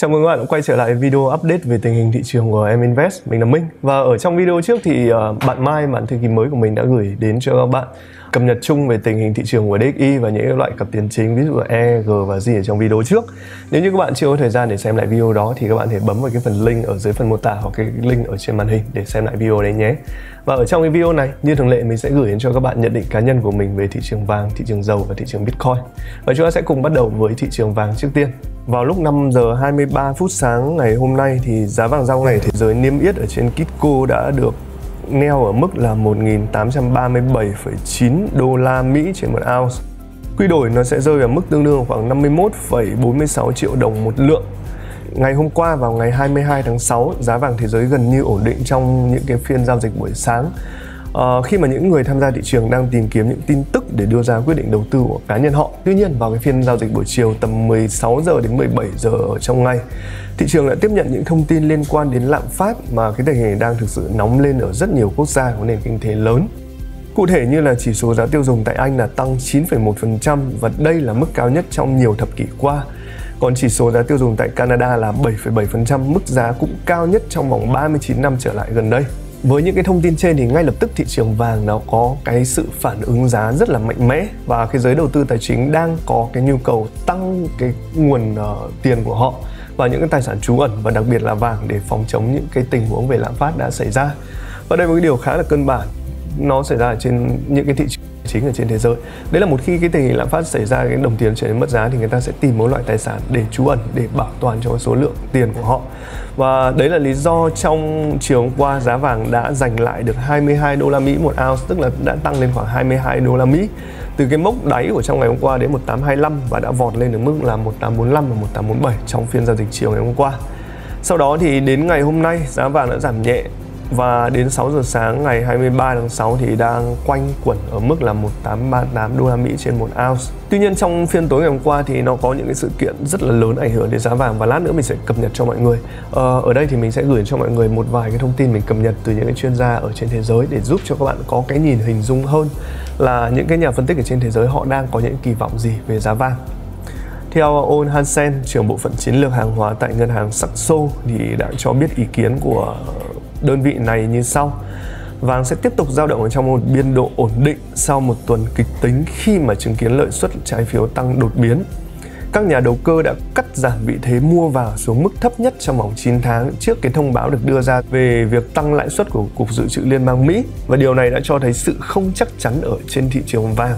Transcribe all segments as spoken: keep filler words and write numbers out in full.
Chào mừng các bạn quay trở lại video update về tình hình thị trường của em Invest. Mình là Minh. Và ở trong video trước thì uh, bạn Mai, bạn thư ký mới của mình đã gửi đến cho các bạn cập nhật chung về tình hình thị trường của đê ích i và những loại cặp tiền chính, ví dụ là E, G và G ở trong video trước. Nếu như các bạn chưa có thời gian để xem lại video đó thì các bạn có thể bấm vào cái phần link ở dưới phần mô tả hoặc cái link ở trên màn hình để xem lại video đấy nhé. Và ở trong cái video này, như thường lệ, mình sẽ gửi đến cho các bạn nhận định cá nhân của mình về thị trường vàng, thị trường dầu và thị trường Bitcoin. Và chúng ta sẽ cùng bắt đầu với thị trường vàng trước tiên. Vào lúc năm giờ hai mươi ba phút sáng ngày hôm nay thì giá vàng giao ngày thế giới niêm yết ở trên Kitco đã được neo ở mức là một nghìn tám trăm ba mươi bảy phẩy chín đô la Mỹ trên một ounce. Quy đổi nó sẽ rơi ở mức tương đương khoảng năm mươi mốt phẩy bốn mươi sáu triệu đồng một lượng. Ngày hôm qua vào ngày hai mươi hai tháng sáu, giá vàng thế giới gần như ổn định trong những cái phiên giao dịch buổi sáng. Uh, khi mà những người tham gia thị trường đang tìm kiếm những tin tức để đưa ra quyết định đầu tư của cá nhân họ. Tuy nhiên vào cái phiên giao dịch buổi chiều tầm mười sáu giờ đến mười bảy giờ ở trong ngày, thị trường đã tiếp nhận những thông tin liên quan đến lạm phát mà cái tình hình đang thực sự nóng lên ở rất nhiều quốc gia có nền kinh tế lớn. Cụ thể như là chỉ số giá tiêu dùng tại Anh là tăng chín phẩy một phần trăm và đây là mức cao nhất trong nhiều thập kỷ qua. Còn chỉ số giá tiêu dùng tại Canada là bảy phẩy bảy phần trăm, mức giá cũng cao nhất trong vòng ba mươi chín năm trở lại gần đây. Với những cái thông tin trên thì ngay lập tức thị trường vàng nó có cái sự phản ứng giá rất là mạnh mẽ và cái giới đầu tư tài chính đang có cái nhu cầu tăng cái nguồn uh, tiền của họ và những cái tài sản trú ẩn và đặc biệt là vàng để phòng chống những cái tình huống về lạm phát đã xảy ra. Và đây là một cái điều khá là căn bản, nó xảy ra ở trên những cái thị trường chính ở trên thế giới. Đấy là một khi cái tình hình lạm phát xảy ra, cái đồng tiền trở nên mất giá thì người ta sẽ tìm một loại tài sản để trú ẩn, để bảo toàn cho số lượng tiền của họ. Và đấy là lý do trong chiều hôm qua giá vàng đã giành lại được hai mươi hai đô la Mỹ một ounce, tức là đã tăng lên khoảng hai mươi hai đô la Mỹ từ cái mốc đáy của trong ngày hôm qua đến một tám hai lăm và đã vọt lên được mức là một tám bốn lăm và một tám bốn bảy trong phiên giao dịch chiều ngày hôm qua. Sau đó thì đến ngày hôm nay giá vàng đã giảm nhẹ và đến sáu giờ sáng ngày hai mươi ba tháng sáu thì đang quanh quẩn ở mức là một tám ba tám đô la Mỹ trên một ounce. Tuy nhiên trong phiên tối ngày hôm qua thì nó có những cái sự kiện rất là lớn ảnh hưởng đến giá vàng và lát nữa mình sẽ cập nhật cho mọi người. Ờ, ở đây thì mình sẽ gửi cho mọi người một vài cái thông tin mình cập nhật từ những cái chuyên gia ở trên thế giới để giúp cho các bạn có cái nhìn hình dung hơn là những cái nhà phân tích ở trên thế giới họ đang có những kỳ vọng gì về giá vàng. Theo Ole Hansen, trưởng bộ phận chiến lược hàng hóa tại ngân hàng Saxo thì đã cho biết ý kiến của đơn vị này như sau: vàng sẽ tiếp tục dao động ở trong một biên độ ổn định sau một tuần kịch tính khi mà chứng kiến lợi suất trái phiếu tăng đột biến. Các nhà đầu cơ đã cắt giảm vị thế mua vào xuống mức thấp nhất trong vòng chín tháng trước cái thông báo được đưa ra về việc tăng lãi suất của Cục Dự trữ Liên bang Mỹ, và điều này đã cho thấy sự không chắc chắn ở trên thị trường vàng.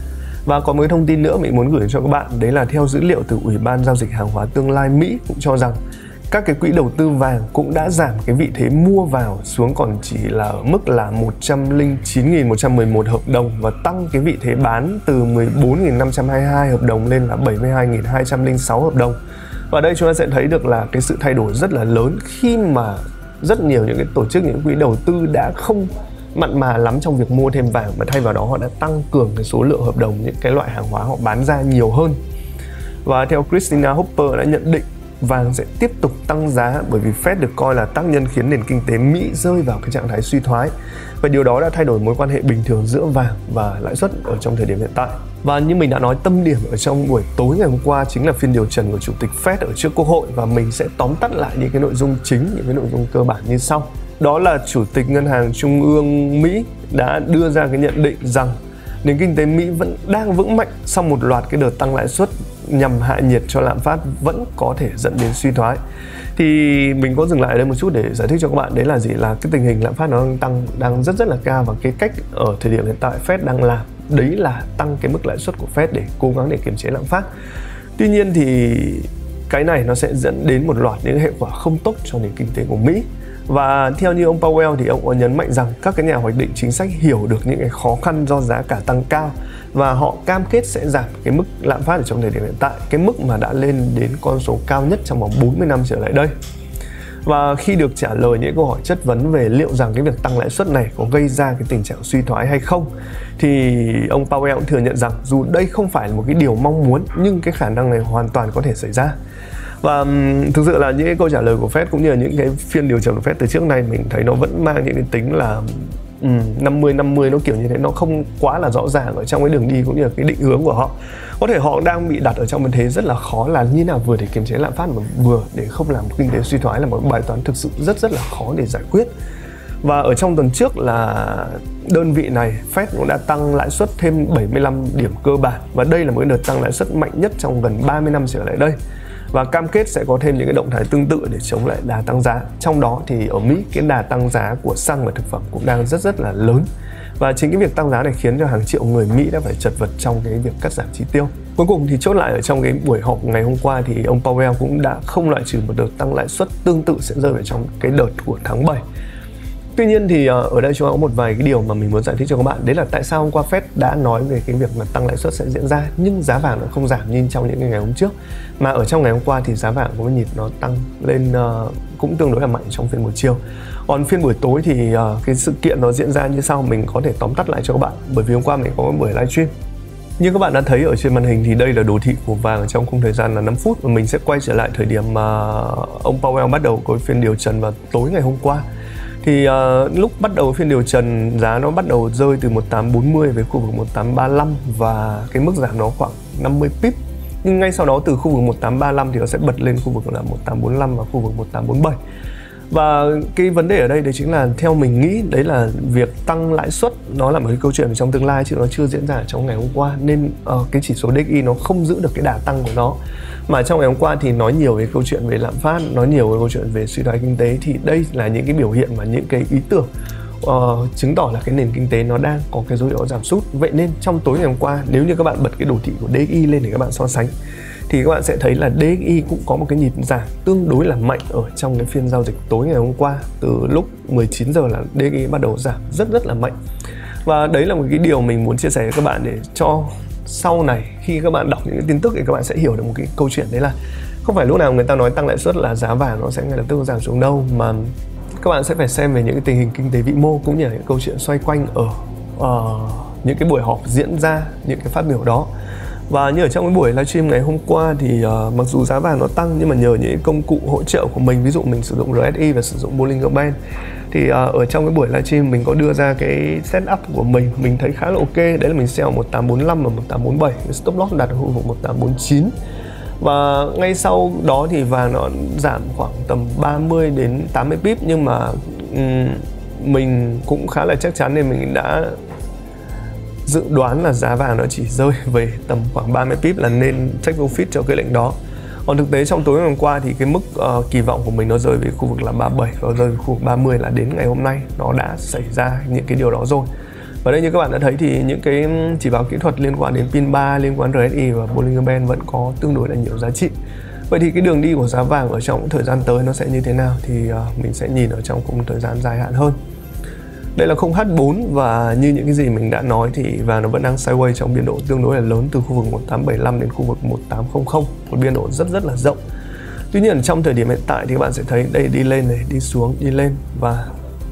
Và có một cái thông tin nữa mình muốn gửi cho các bạn, đấy là theo dữ liệu từ Ủy ban Giao dịch Hàng hóa Tương lai Mỹ cũng cho rằng các cái quỹ đầu tư vàng cũng đã giảm cái vị thế mua vào xuống còn chỉ là ở mức là một trăm lẻ chín nghìn một trăm mười một hợp đồng và tăng cái vị thế bán từ mười bốn nghìn năm trăm hai mươi hai hợp đồng lên là bảy mươi hai nghìn hai trăm lẻ sáu hợp đồng. Và đây chúng ta sẽ thấy được là cái sự thay đổi rất là lớn khi mà rất nhiều những cái tổ chức, những quỹ đầu tư đã không mặn mà lắm trong việc mua thêm vàng, mà thay vào đó họ đã tăng cường cái số lượng hợp đồng, những cái loại hàng hóa họ bán ra nhiều hơn. Và theo Christina Hopper đã nhận định vàng sẽ tiếp tục tăng giá bởi vì Fed được coi là tác nhân khiến nền kinh tế Mỹ rơi vào cái trạng thái suy thoái. Và điều đó đã thay đổi mối quan hệ bình thường giữa vàng và lãi suất ở trong thời điểm hiện tại. Và như mình đã nói, tâm điểm ở trong buổi tối ngày hôm qua chính là phiên điều trần của Chủ tịch Fed ở trước Quốc hội, và mình sẽ tóm tắt lại những cái nội dung chính, những cái nội dung cơ bản như sau. Đó là Chủ tịch Ngân hàng Trung ương Mỹ đã đưa ra cái nhận định rằng nền kinh tế Mỹ vẫn đang vững mạnh sau một loạt cái đợt tăng lãi suất nhằm hạ nhiệt cho lạm phát vẫn có thể dẫn đến suy thoái. Thì mình có dừng lại ở đây một chút để giải thích cho các bạn, đấy là gì, là cái tình hình lạm phát nó đang tăng đang rất rất là cao, và cái cách ở thời điểm hiện tại Fed đang làm đấy là tăng cái mức lãi suất của Fed để cố gắng để kiềm chế lạm phát. Tuy nhiên thì cái này nó sẽ dẫn đến một loạt những hệ quả không tốt cho nền kinh tế của Mỹ. Và theo như ông Powell thì ông có nhấn mạnh rằng các cái nhà hoạch định chính sách hiểu được những cái khó khăn do giá cả tăng cao và họ cam kết sẽ giảm cái mức lạm phát ở trong thời điểm hiện tại, cái mức mà đã lên đến con số cao nhất trong vòng bốn mươi năm trở lại đây. Và khi được trả lời những câu hỏi chất vấn về liệu rằng cái việc tăng lãi suất này có gây ra cái tình trạng suy thoái hay không, thì ông Powell cũng thừa nhận rằng dù đây không phải là một cái điều mong muốn nhưng cái khả năng này hoàn toàn có thể xảy ra. Và um, thực sự là những cái câu trả lời của Fed cũng như là những cái phiên điều trần của Fed từ trước nay mình thấy nó vẫn mang những cái tính là năm mươi năm mươi nó kiểu như thế, nó không quá là rõ ràng ở trong cái đường đi cũng như là cái định hướng của họ. Có thể họ đang bị đặt ở trong một thế rất là khó, là như nào vừa để kiềm chế lạm phát mà vừa để không làm kinh tế suy thoái, là một bài toán thực sự rất rất là khó để giải quyết. Và ở trong tuần trước là đơn vị này Fed cũng đã tăng lãi suất thêm bảy mươi lăm điểm cơ bản, và đây là một đợt tăng lãi suất mạnh nhất trong gần ba mươi năm trở lại đây, và cam kết sẽ có thêm những cái động thái tương tự để chống lại đà tăng giá. Trong đó thì ở Mỹ, cái đà tăng giá của xăng và thực phẩm cũng đang rất rất là lớn, và chính cái việc tăng giá này khiến cho hàng triệu người Mỹ đã phải chật vật trong cái việc cắt giảm chi tiêu. Cuối cùng thì chốt lại ở trong cái buổi họp ngày hôm qua thì ông Powell cũng đã không loại trừ một đợt tăng lãi suất tương tự sẽ rơi vào trong cái đợt của tháng bảy. Tuy nhiên thì ở đây chúng ta có một vài cái điều mà mình muốn giải thích cho các bạn. Đấy là tại sao hôm qua Fed đã nói về cái việc mà tăng lãi suất sẽ diễn ra, nhưng giá vàng nó không giảm như trong những cái ngày hôm trước. Mà ở trong ngày hôm qua thì giá vàng có một nhịp nó tăng lên uh, cũng tương đối là mạnh trong phiên buổi chiều. Còn phiên buổi tối thì uh, cái sự kiện nó diễn ra như sau, mình có thể tóm tắt lại cho các bạn. Bởi vì hôm qua mình có một buổi livestream. Như các bạn đã thấy ở trên màn hình thì đây là đồ thị của vàng ở trong khung thời gian là năm phút, và mình sẽ quay trở lại thời điểm mà ông Powell bắt đầu có phiên điều trần vào tối ngày hôm qua. Thì uh, lúc bắt đầu phiên điều trần, giá nó bắt đầu rơi từ một nghìn tám trăm bốn mươi về khu vực một nghìn tám trăm ba mươi lăm, và cái mức giảm nó khoảng năm mươi pip. Nhưng ngay sau đó từ khu vực một nghìn tám trăm ba mươi lăm thì nó sẽ bật lên khu vực là một nghìn tám trăm bốn mươi lăm và khu vực một nghìn tám trăm bốn mươi bảy. Và cái vấn đề ở đây đấy chính là theo mình nghĩ đấy là việc tăng lãi suất nó là một cái câu chuyện trong tương lai, chứ nó chưa diễn ra trong ngày hôm qua, nên uh, cái chỉ số đê ích i nó không giữ được cái đà tăng của nó. Mà trong ngày hôm qua thì nói nhiều về câu chuyện về lạm phát, nói nhiều về câu chuyện về suy thoái kinh tế, thì đây là những cái biểu hiện và những cái ý tưởng uh, chứng tỏ là cái nền kinh tế nó đang có cái dấu hiệu giảm sút. Vậy nên trong tối ngày hôm qua, nếu như các bạn bật cái đồ thị của đê ích i lên để các bạn so sánh, thì các bạn sẽ thấy là đê ích i cũng có một cái nhịp giảm tương đối là mạnh ở trong cái phiên giao dịch tối ngày hôm qua. Từ lúc mười chín giờ là đê ích i bắt đầu giảm rất rất là mạnh. Và đấy là một cái điều mình muốn chia sẻ với các bạn, để cho sau này khi các bạn đọc những cái tin tức thì các bạn sẽ hiểu được một cái câu chuyện, đấy là không phải lúc nào người ta nói tăng lãi suất là giá vàng nó sẽ ngay lập tức giảm xuống đâu, mà các bạn sẽ phải xem về những cái tình hình kinh tế vĩ mô cũng như là những câu chuyện xoay quanh ở uh, những cái buổi họp diễn ra, những cái phát biểu đó. Và như ở trong cái buổi livestream ngày hôm qua thì uh, mặc dù giá vàng nó tăng, nhưng mà nhờ những công cụ hỗ trợ của mình, ví dụ mình sử dụng rờ ét i và sử dụng Bollinger Band, thì uh, ở trong cái buổi livestream mình có đưa ra cái setup của mình, mình thấy khá là ok. Đấy là mình sell một nghìn tám trăm bốn mươi lăm và một nghìn tám trăm bốn mươi bảy, cái stop loss đặt ở khu vực một nghìn tám trăm bốn mươi chín. Và ngay sau đó thì vàng nó giảm khoảng tầm ba mươi đến tám mươi pip, nhưng mà um, mình cũng khá là chắc chắn nên mình đã dự đoán là giá vàng nó chỉ rơi về tầm khoảng ba mươi pip là nên take profit cho cái lệnh đó. Còn thực tế trong tối ngày hôm qua thì cái mức uh, kỳ vọng của mình nó rơi về khu vực là ba mươi bảy và rơi về khu vực ba mươi, là đến ngày hôm nay nó đã xảy ra những cái điều đó rồi. Và đây như các bạn đã thấy thì những cái chỉ báo kỹ thuật liên quan đến pin ba, liên quan rờ ét i và Bollinger Band vẫn có tương đối là nhiều giá trị. Vậy thì cái đường đi của giá vàng ở trong thời gian tới nó sẽ như thế nào thì uh, mình sẽ nhìn ở trong khung thời gian dài hạn hơn. Đây là khung hát bốn, và như những cái gì mình đã nói thì vàng nó vẫn đang sideways trong biên độ tương đối là lớn từ khu vực một nghìn tám trăm bảy mươi lăm đến khu vực một nghìn tám trăm, một biên độ rất rất là rộng. Tuy nhiên trong thời điểm hiện tại thì các bạn sẽ thấy đây đi lên này, đi xuống, đi lên, và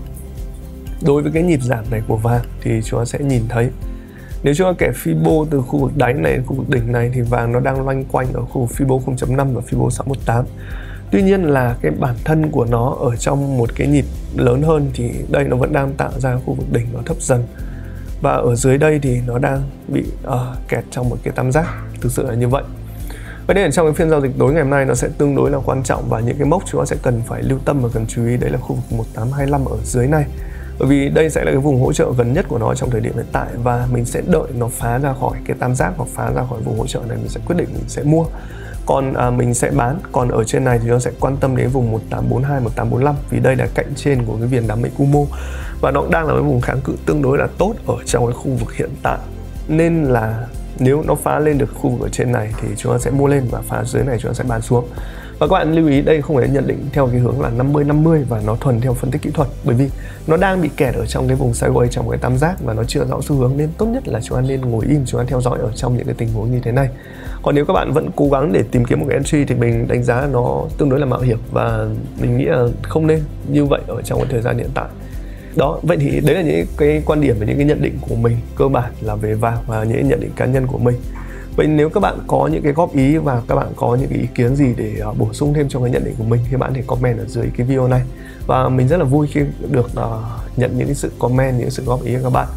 đối với cái nhịp giảm này của vàng thì chúng ta sẽ nhìn thấy, nếu chúng ta kẻ Fibo từ khu vực đáy này đến khu vực đỉnh này thì vàng nó đang loanh quanh ở khu vực Fibo không chấm năm và Fibo sáu một tám. Tuy nhiên là cái bản thân của nó ở trong một cái nhịp lớn hơn thì đây nó vẫn đang tạo ra khu vực đỉnh nó thấp dần, và ở dưới đây thì nó đang bị uh, kẹt trong một cái tam giác, thực sự là như vậy. Vậy nên trong cái phiên giao dịch tối ngày hôm nay nó sẽ tương đối là quan trọng, và những cái mốc chúng ta sẽ cần phải lưu tâm và cần chú ý, đấy là khu vực một nghìn tám trăm hai mươi lăm ở dưới này. Bởi vì đây sẽ là cái vùng hỗ trợ gần nhất của nó trong thời điểm hiện tại, và mình sẽ đợi nó phá ra khỏi cái tam giác hoặc phá ra khỏi vùng hỗ trợ này mình sẽ quyết định mình sẽ mua. Còn à, mình sẽ bán. Còn ở trên này thì nó sẽ quan tâm đến vùng một nghìn tám trăm bốn mươi hai, một nghìn tám trăm bốn mươi lăm, vì đây là cạnh trên của cái viền đám mây Kumo, và nó đang là cái vùng kháng cự tương đối là tốt ở trong cái khu vực hiện tại. Nên là nếu nó phá lên được khu vực ở trên này thì chúng ta sẽ mua lên, và phá dưới này chúng ta sẽ bán xuống. Và các bạn lưu ý đây không phải nhận định theo cái hướng là năm mươi năm mươi và nó thuần theo phân tích kỹ thuật, bởi vì nó đang bị kẹt ở trong cái vùng sideways trong cái tam giác và nó chưa rõ xu hướng, nên tốt nhất là chúng ta nên ngồi im, chúng ta theo dõi ở trong những cái tình huống như thế này. Còn nếu các bạn vẫn cố gắng để tìm kiếm một cái entry thì mình đánh giá nó tương đối là mạo hiểm, và mình nghĩ là không nên như vậy ở trong cái thời gian hiện tại. Đó, vậy thì đấy là những cái quan điểm và những cái nhận định của mình cơ bản là về vàng và những nhận định cá nhân của mình. Vậy nếu các bạn có những cái góp ý và các bạn có những cái ý kiến gì để uh, bổ sung thêm cho cái nhận định của mình thì bạn có thể comment ở dưới cái video này. Và mình rất là vui khi được uh, nhận những cái sự comment, những sự góp ý của các bạn.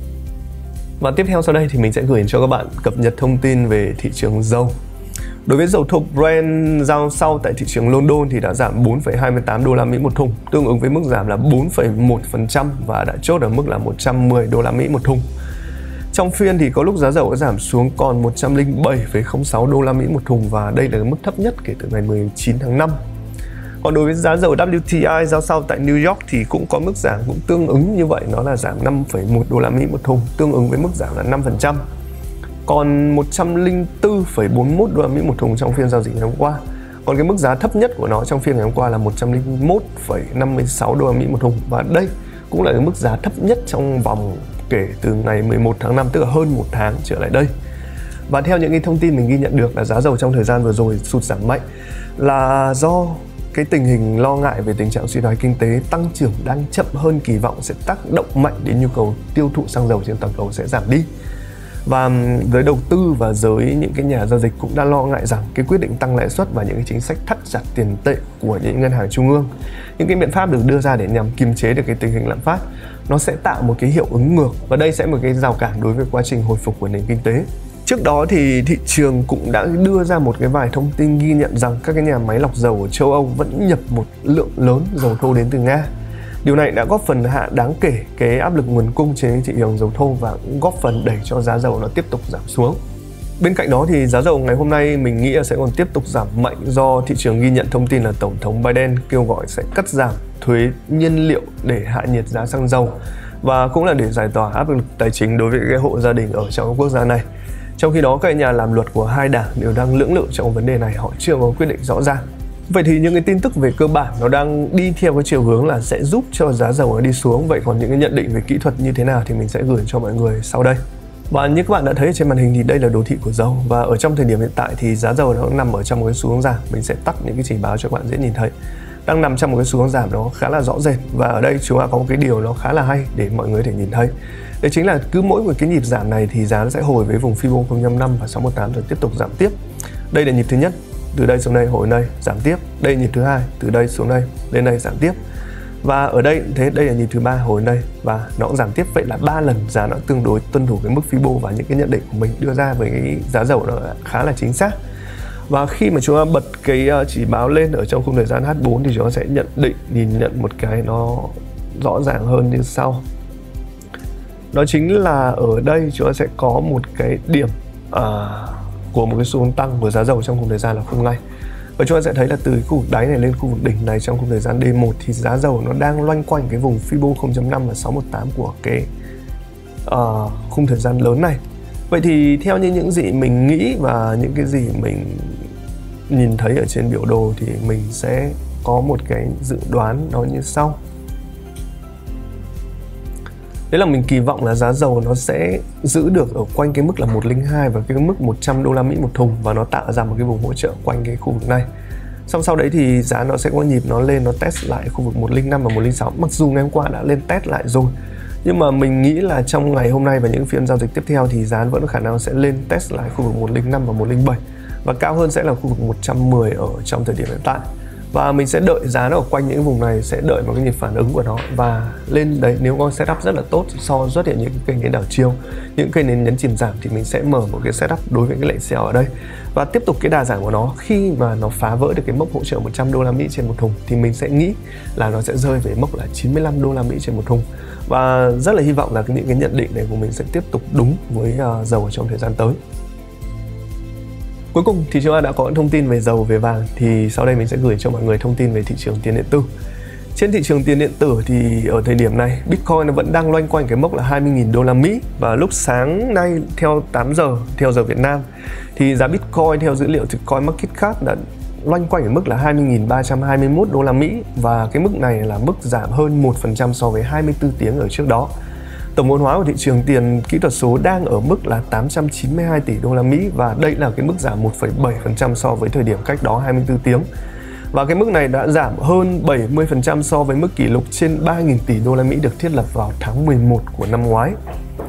Và tiếp theo sau đây thì mình sẽ gửi cho các bạn cập nhật thông tin về thị trường dầu. Đối với dầu thô Brent giao sau tại thị trường London thì đã giảm bốn phẩy hai mươi tám đô la Mỹ một thùng, tương ứng với mức giảm là bốn phẩy một phần trăm và đã chốt ở mức là một trăm mười đô la Mỹ một thùng. Trong phiên thì có lúc giá dầu đã giảm xuống còn một trăm lẻ bảy phẩy không sáu đô la Mỹ một thùng và đây là mức thấp nhất kể từ ngày mười chín tháng năm. Còn đối với giá dầu W T I giao sau tại New York thì cũng có mức giảm cũng tương ứng như vậy, nó là giảm năm phẩy một đô la Mỹ một thùng, tương ứng với mức giảm là năm phần trăm. Còn một trăm lẻ bốn phẩy bốn mươi mốt đô la Mỹ một thùng trong phiên giao dịch ngày hôm qua. Còn cái mức giá thấp nhất của nó trong phiên ngày hôm qua là một trăm lẻ mốt phẩy năm mươi sáu đô la Mỹ một thùng và đây cũng là cái mức giá thấp nhất trong vòng kể từ ngày mười một tháng năm, tức là hơn một tháng trở lại đây. Và theo những cái thông tin mình ghi nhận được là giá dầu trong thời gian vừa rồi sụt giảm mạnh là do cái tình hình lo ngại về tình trạng suy thoái kinh tế, tăng trưởng đang chậm hơn kỳ vọng sẽ tác động mạnh đến nhu cầu tiêu thụ xăng dầu trên toàn cầu sẽ giảm đi. Và giới đầu tư và giới những cái nhà giao dịch cũng đã lo ngại rằng cái quyết định tăng lãi suất và những cái chính sách thắt chặt tiền tệ của những ngân hàng trung ương, những cái biện pháp được đưa ra để nhằm kiềm chế được cái tình hình lạm phát, nó sẽ tạo một cái hiệu ứng ngược và đây sẽ là một cái rào cản đối với quá trình hồi phục của nền kinh tế. Trước đó thì thị trường cũng đã đưa ra một cái vài thông tin ghi nhận rằng các cái nhà máy lọc dầu ở châu Âu vẫn nhập một lượng lớn dầu thô đến từ Nga. Điều này đã góp phần hạ đáng kể cái áp lực nguồn cung trên thị trường dầu thô và cũng góp phần đẩy cho giá dầu nó tiếp tục giảm xuống. Bên cạnh đó thì giá dầu ngày hôm nay mình nghĩ là sẽ còn tiếp tục giảm mạnh do thị trường ghi nhận thông tin là Tổng thống Biden kêu gọi sẽ cắt giảm thuế nhiên liệu để hạ nhiệt giá xăng dầu và cũng là để giải tỏa áp lực tài chính đối với cái hộ gia đình ở trong quốc gia này. Trong khi đó các nhà làm luật của hai đảng đều đang lưỡng lự trong vấn đề này, họ chưa có quyết định rõ ràng. Vậy thì những cái tin tức về cơ bản nó đang đi theo cái chiều hướng là sẽ giúp cho giá dầu nó đi xuống. Vậy còn những cái nhận định về kỹ thuật như thế nào thì mình sẽ gửi cho mọi người sau đây. Và như các bạn đã thấy trên màn hình thì đây là đồ thị của dầu và ở trong thời điểm hiện tại thì giá dầu nó nằm ở trong một cái xu hướng giảm. Mình sẽ tắt những cái chỉ báo cho các bạn dễ nhìn thấy. Đang nằm trong một cái xu hướng giảm nó khá là rõ rệt và ở đây chúng ta có một cái điều nó khá là hay để mọi người có thể nhìn thấy. Đấy chính là cứ mỗi một cái nhịp giảm này thì giá nó sẽ hồi với vùng Fibo không năm năm và sáu một tám rồi tiếp tục giảm tiếp. Đây là nhịp thứ nhất, từ đây xuống đây hồi đây giảm tiếp. Đây nhịp thứ hai, từ đây xuống đây lên đây giảm tiếp. Và ở đây thế đây là nhịp thứ ba hồi đây và nó cũng giảm tiếp. Vậy là ba lần giá nó tương đối tuân thủ cái mức Fibo và những cái nhận định của mình đưa ra với cái giá dầu nó khá là chính xác. Và khi mà chúng ta bật cái chỉ báo lên ở trong khung thời gian H bốn thì chúng ta sẽ nhận định, nhìn nhận một cái nó rõ ràng hơn như sau. Đó chính là ở đây chúng ta sẽ có một cái điểm à, của một cái xu hướng tăng của giá dầu trong khung thời gian là khung ngày. Và chúng ta sẽ thấy là từ khu vực đáy này lên khu vực đỉnh này trong khung thời gian D một thì giá dầu nó đang loanh quanh cái vùng Fibo không năm và sáu một tám của cái uh, khung thời gian lớn này. Vậy thì theo như những gì mình nghĩ và những cái gì mình nhìn thấy ở trên biểu đồ thì mình sẽ có một cái dự đoán nó như sau. Đấy là mình kỳ vọng là giá dầu nó sẽ giữ được ở quanh cái mức là một trăm lẻ hai và cái mức một trăm đô la Mỹ một thùng và nó tạo ra một cái vùng hỗ trợ quanh cái khu vực này. Xong sau đấy thì giá nó sẽ có nhịp nó lên, nó test lại khu vực một trăm lẻ năm và một trăm lẻ sáu. Mặc dù ngày hôm qua đã lên test lại rồi, nhưng mà mình nghĩ là trong ngày hôm nay và những phiên giao dịch tiếp theo thì giá vẫn có khả năng sẽ lên test lại khu vực một trăm lẻ năm và một trăm lẻ bảy và cao hơn sẽ là khu vực một trăm mười ở trong thời điểm hiện tại. Và mình sẽ đợi giá nó ở quanh những vùng này, sẽ đợi một cái nhịp phản ứng của nó và lên đấy. Nếu có setup rất là tốt so xuất hiện những cái kênh nến đảo chiều, những kênh nến nhấn chìm giảm thì mình sẽ mở một cái setup đối với cái lệnh sell ở đây và tiếp tục cái đà giảm của nó. Khi mà nó phá vỡ được cái mốc hỗ trợ một trăm đô la Mỹ trên một thùng thì mình sẽ nghĩ là nó sẽ rơi về mốc là chín mươi lăm đô la Mỹ trên một thùng. Và rất là hy vọng là những cái nhận định này của mình sẽ tiếp tục đúng với uh, dầu trong thời gian tới. Cuối cùng thì chúng ta đã có thông tin về dầu, về vàng thì sau đây mình sẽ gửi cho mọi người thông tin về thị trường tiền điện tử. Trên thị trường tiền điện tử thì ở thời điểm này Bitcoin nó vẫn đang loanh quanh cái mốc là hai mươi nghìn đô la Mỹ và lúc sáng nay theo tám giờ theo giờ Việt Nam thì giá Bitcoin theo dữ liệu từ CoinMarketCap đã loanh quanh ở mức là hai mươi nghìn ba trăm hai mươi mốt đô la Mỹ và cái mức này là mức giảm hơn một phần trăm so với hai mươi tư tiếng ở trước đó. Tổng vốn hóa của thị trường tiền kỹ thuật số đang ở mức là tám trăm chín mươi hai tỷ đô la Mỹ và đây là cái mức giảm một phẩy bảy phần trăm so với thời điểm cách đó hai mươi tư tiếng. Và cái mức này đã giảm hơn bảy mươi phần trăm so với mức kỷ lục trên ba nghìn tỷ đô la Mỹ được thiết lập vào tháng mười một của năm ngoái.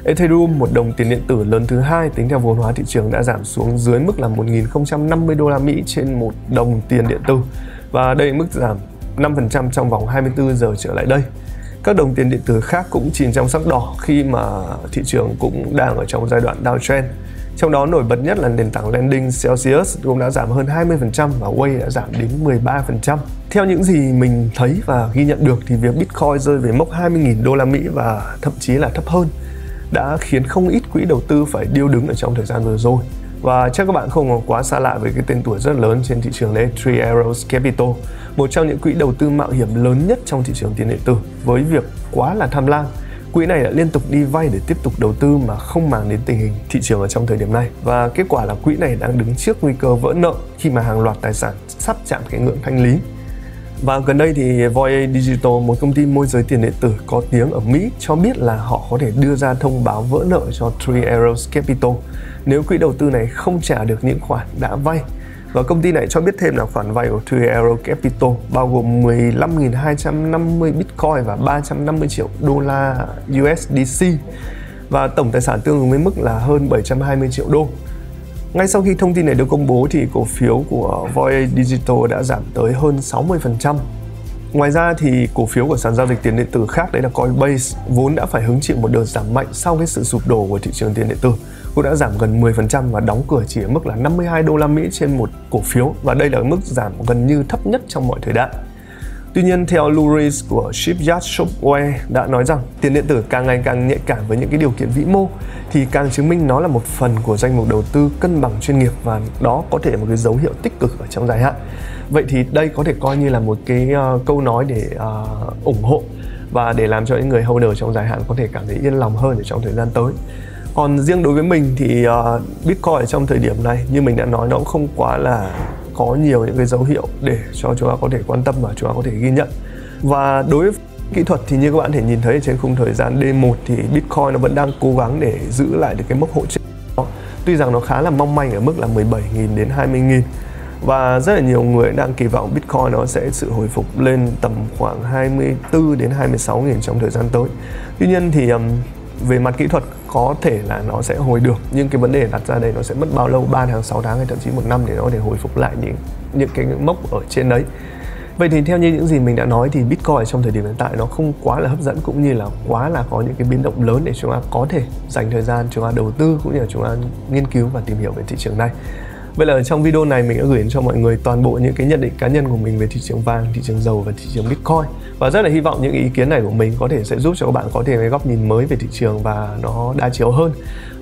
Ethereum, một đồng tiền điện tử lớn thứ hai tính theo vốn hóa thị trường, đã giảm xuống dưới mức là một nghìn không trăm năm mươi đô la Mỹ trên một đồng tiền điện tử, và đây là mức giảm năm phần trăm trong vòng hai mươi tư giờ trở lại đây. Các đồng tiền điện tử khác cũng chìm trong sắc đỏ khi mà thị trường cũng đang ở trong giai đoạn downtrend. Trong đó nổi bật nhất là nền tảng lending Celsius cũng đã giảm hơn hai mươi phần trăm và Way đã giảm đến mười ba phần trăm. Theo những gì mình thấy và ghi nhận được thì việc Bitcoin rơi về mốc hai mươi nghìn đô la Mỹ và thậm chí là thấp hơn đã khiến không ít quỹ đầu tư phải điêu đứng ở trong thời gian vừa rồi. Và chắc các bạn không còn quá xa lạ với cái tên tuổi rất lớn trên thị trường đấy, Three Arrows Capital, một trong những quỹ đầu tư mạo hiểm lớn nhất trong thị trường tiền điện tử. Với việc quá là tham lam, quỹ này đã liên tục đi vay để tiếp tục đầu tư mà không màng đến tình hình thị trường ở trong thời điểm này. Và kết quả là quỹ này đang đứng trước nguy cơ vỡ nợ khi mà hàng loạt tài sản sắp chạm cái ngưỡng thanh lý. Và gần đây thì Voya Digital, một công ty môi giới tiền điện tử có tiếng ở Mỹ, cho biết là họ có thể đưa ra thông báo vỡ nợ cho Three Arrows Capital nếu quỹ đầu tư này không trả được những khoản đã vay. Và công ty này cho biết thêm là khoản vay của Three Arrows Capital bao gồm mười lăm nghìn hai trăm năm mươi Bitcoin và ba trăm năm mươi triệu đô la u ét đê xê, và tổng tài sản tương ứng với mức là hơn bảy trăm hai mươi triệu đô. Ngay sau khi thông tin này được công bố thì cổ phiếu của Voya Digital đã giảm tới hơn sáu mươi phần trăm. Ngoài ra thì cổ phiếu của sàn giao dịch tiền điện tử khác, đấy là Coinbase, vốn đã phải hứng chịu một đợt giảm mạnh sau cái sự sụp đổ của thị trường tiền điện tử, cũng đã giảm gần mười phần trăm và đóng cửa chỉ ở mức là năm mươi hai đô la Mỹ trên một cổ phiếu, và đây là mức giảm gần như thấp nhất trong mọi thời đại. Tuy nhiên, theo Luris của Shipyard Software đã nói rằng tiền điện tử càng ngày càng nhạy cảm với những cái điều kiện vĩ mô thì càng chứng minh nó là một phần của danh mục đầu tư cân bằng chuyên nghiệp, và đó có thể là một cái dấu hiệu tích cực ở trong dài hạn. Vậy thì đây có thể coi như là một cái uh, câu nói để uh, ủng hộ và để làm cho những người holder trong dài hạn có thể cảm thấy yên lòng hơn ở trong thời gian tới. Còn riêng đối với mình thì uh, Bitcoin ở trong thời điểm này, như mình đã nói, nó cũng không quá là có nhiều những cái dấu hiệu để cho chúng ta có thể quan tâm và chúng ta có thể ghi nhận. Và đối với kỹ thuật thì như các bạn thể nhìn thấy trên khung thời gian D một thì Bitcoin nó vẫn đang cố gắng để giữ lại được cái mốc hỗ trợ. Tuy rằng nó khá là mong manh ở mức là mười bảy nghìn đến hai mươi nghìn, và rất là nhiều người đang kỳ vọng Bitcoin nó sẽ sự hồi phục lên tầm khoảng hai mươi tư đến hai mươi sáu nghìn trong thời gian tới. Tuy nhiên thì um, về mặt kỹ thuật có thể là nó sẽ hồi được, nhưng cái vấn đề đặt ra đây nó sẽ mất bao lâu, ba tháng, sáu tháng hay thậm chí một năm để nó có thể hồi phục lại những những cái mốc ở trên đấy. Vậy thì theo như những gì mình đã nói thì Bitcoin trong thời điểm hiện tại nó không quá là hấp dẫn, cũng như là quá là có những cái biến động lớn để chúng ta có thể dành thời gian chúng ta đầu tư cũng như là chúng ta nghiên cứu và tìm hiểu về thị trường này. Vậy là trong video này mình đã gửi đến cho mọi người toàn bộ những cái nhận định cá nhân của mình về thị trường vàng, thị trường dầu và thị trường Bitcoin. Và rất là hy vọng những ý kiến này của mình có thể sẽ giúp cho các bạn có thể cái góc nhìn mới về thị trường và nó đa chiều hơn.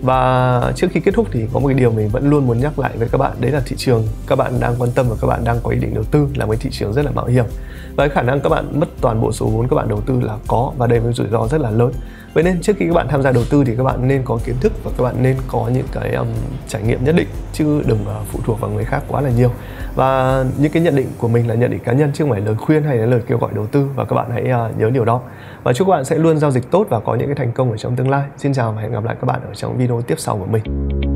Và trước khi kết thúc thì có một cái điều mình vẫn luôn muốn nhắc lại với các bạn, đấy là thị trường các bạn đang quan tâm và các bạn đang có ý định đầu tư là một thị trường rất là mạo hiểm. Và khả năng các bạn mất toàn bộ số vốn các bạn đầu tư là có, và đây là một rủi ro rất là lớn. Vậy nên trước khi các bạn tham gia đầu tư thì các bạn nên có kiến thức và các bạn nên có những cái um, trải nghiệm nhất định, chứ đừng uh, phụ thuộc vào người khác quá là nhiều. Và những cái nhận định của mình là nhận định cá nhân chứ không phải lời khuyên hay là lời kêu gọi đầu tư, và các bạn hãy uh, nhớ điều đó. Và chúc các bạn sẽ luôn giao dịch tốt và có những cái thành công ở trong tương lai. Xin chào và hẹn gặp lại các bạn ở trong video tiếp sau của mình.